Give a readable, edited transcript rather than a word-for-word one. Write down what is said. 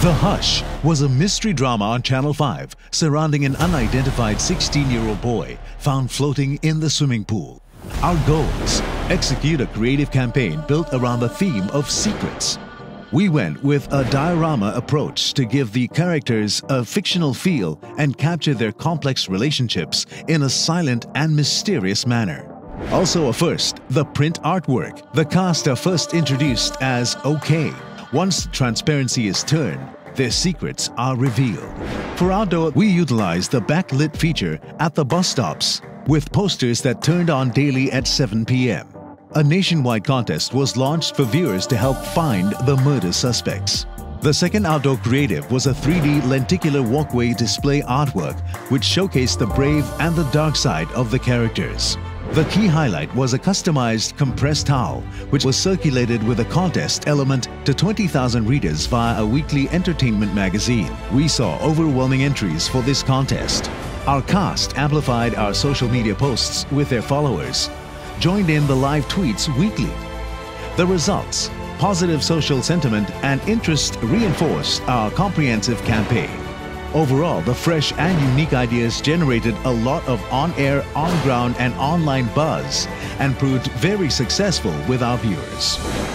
The Hush was a mystery drama on Channel 5 surrounding an unidentified 16-year-old boy found floating in the swimming pool. Our goals: execute a creative campaign built around the theme of secrets. We went with a diorama approach to give the characters a fictional feel and capture their complex relationships in a silent and mysterious manner. Also a first, the print artwork. The cast are first introduced as OK. Once transparency is turned, their secrets are revealed. For outdoor, we utilized the backlit feature at the bus stops with posters that turned on daily at 7 p.m. A nationwide contest was launched for viewers to help find the murder suspects. The second outdoor creative was a 3D lenticular walkway display artwork which showcased the brave and the dark side of the characters. The key highlight was a customized compressed towel which was circulated with a contest element to 20,000 readers via a weekly entertainment magazine. We saw overwhelming entries for this contest. Our cast amplified our social media posts with their followers, joined in the live tweets weekly. The results: positive social sentiment and interest reinforced our comprehensive campaign. Overall, the fresh and unique ideas generated a lot of on-air, on-ground and online buzz and proved very successful with our viewers.